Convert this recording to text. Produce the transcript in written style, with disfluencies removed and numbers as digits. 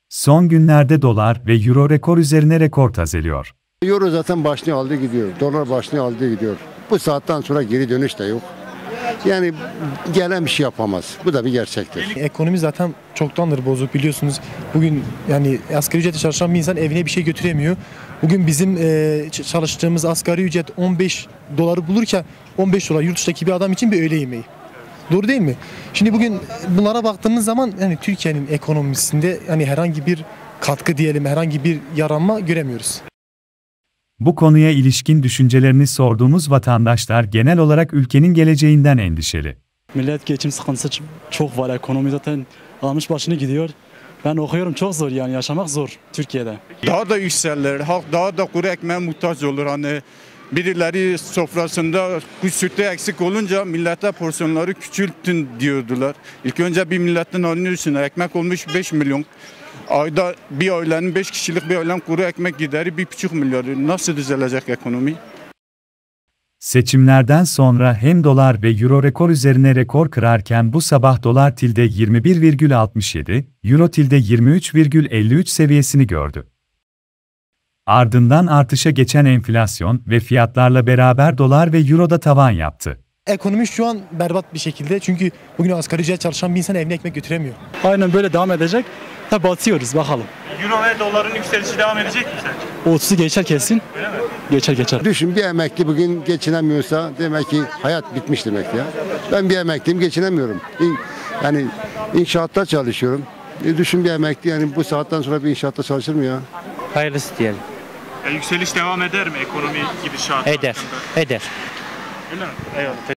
Son günlerde dolar ve euro rekor üzerine rekor tazeliyor. Euro zaten başını aldı gidiyor. Dolar başını aldı gidiyor. Bu saatten sonra geri dönüş de yok. Yani gelen bir şey yapamaz. Bu da bir gerçektir. Ekonomi zaten çoktandır bozuk biliyorsunuz. Bugün yani asgari ücretle çalışan bir insan evine bir şey götüremiyor. Bugün bizim çalıştığımız asgari ücret 15 doları bulurken 15 dolar yurt dışındaki bir adam için bir öğle yemeği. Doğru değil mi? Şimdi bugün bunlara baktığımız zaman yani Türkiye'nin ekonomisinde yani herhangi bir katkı diyelim, herhangi bir yaranma göremiyoruz. Bu konuya ilişkin düşüncelerini sorduğumuz vatandaşlar genel olarak ülkenin geleceğinden endişeli. Millet geçim sıkıntısı çok var, ekonomi zaten almış başını gidiyor. Ben okuyorum, çok zor yani, yaşamak zor Türkiye'de. Daha da yükselir, halk daha da kuru ekmeğe muhtaç olur. Hani birileri sofrasında bu sütte eksik olunca millete porsiyonları küçültün diyordular. İlk önce bir milletin halini düşünün, ekmek olmuş 5 milyon. Ayda bir ailenin 5 kişilik bir ailenin kuru ekmek gideri 1,5 milyar. Nasıl düzelecek ekonomi? Seçimlerden sonra hem dolar ve euro rekor üzerine rekor kırarken bu sabah dolar tilde 21,67, euro tilde 23,53 seviyesini gördü. Ardından artışa geçen enflasyon ve fiyatlarla beraber dolar ve euro da tavan yaptı. Ekonomi şu an berbat bir şekilde çünkü bugün asgari ücret çalışan bir insan evine ekmek götüremiyor. Aynen böyle devam edecek. Tabi batıyoruz bakalım. Euro ve doların yükselişi devam edecek mi sence? 30'u geçer kesin. Öyle mi? Geçer. Düşün, bir emekli bugün geçinemiyorsa demek ki hayat bitmiş demek ya. Ben bir emekliyim, geçinemiyorum. Yani inşaatta çalışıyorum. Düşün, bir emekli yani bu saatten sonra bir inşaatta çalışır mı ya? Hayırlısı diyelim. Yükseliş devam eder mi ekonomi gidişatı? Eder. Öyle mi? Eyvallah.